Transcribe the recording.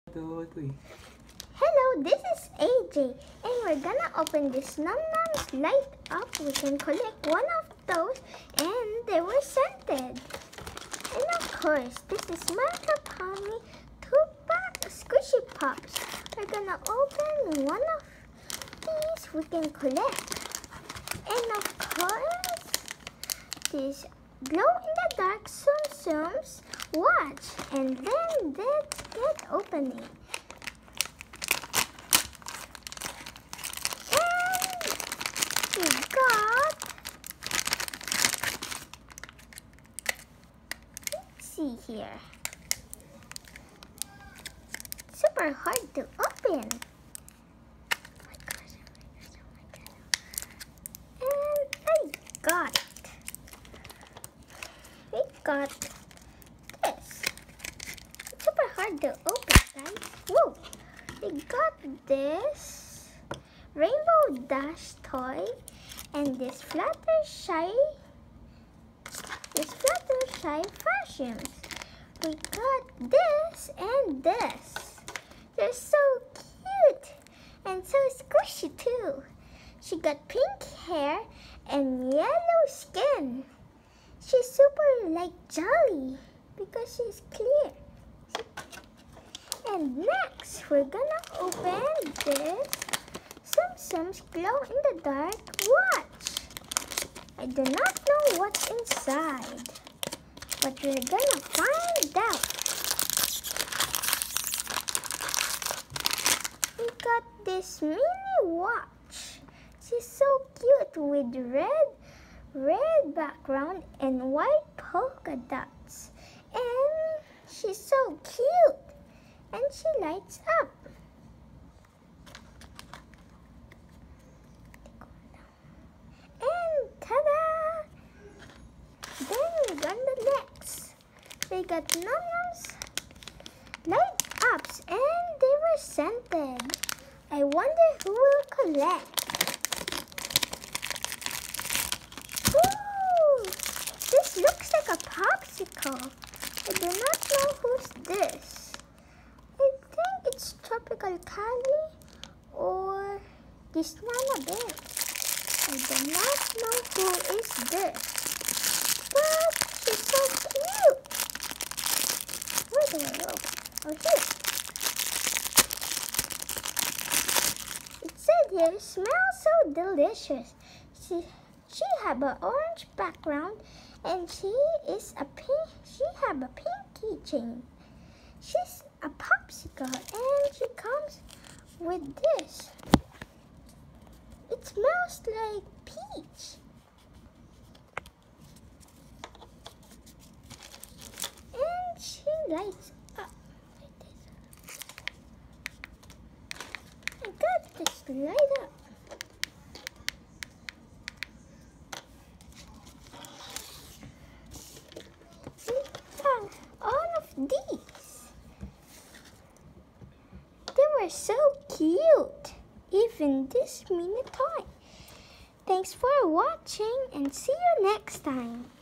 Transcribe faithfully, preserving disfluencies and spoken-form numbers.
Hello, this is A J, and we're gonna open this Num Noms Light Up. We can collect one of those, and they were scented. And of course, this is Mancapane two-pack Squishy Pops. We're gonna open one of these we can collect. And of course, this glow-in-the-dark Tsum Tsums. Watch, and then let's get opening. And we got, let's see here, super hard to open. Oh my gosh, oh my gosh, oh my gosh. And I got it. We got hard to open, guys. Whoa! We got this Rainbow Dash toy and this Fluttershy, this Fluttershy fashions. We got this and this. They're so cute and so squishy too. She got pink hair and yellow skin. She's super like jolly because she's clear. And next, we're gonna open this Tsum Tsums glow-in-the-dark watch. I do not know what's inside, but we're gonna find out. We got this mini watch. She's so cute with red, red background and white polka dots. And she's so cute. And she lights up. And ta-da! Then we got the next. We got Num Noms Light Ups, and they were scented. I wonder who will collect. Ooh! This looks like a popsicle. I do not know who's this. It's Tropical Cali or this Nana Bear. I do not know who is this, but she's so cute. Where do I go? Oh, here. It said here, smells so delicious. She she have an orange background and she is a pink. She have a pink keychain. She's a popsicle and she comes with this. It smells like peach. And she lights up like this. I got this light up. We found all of these. They were so cute, even this mini toy. Thanks for watching and see you next time.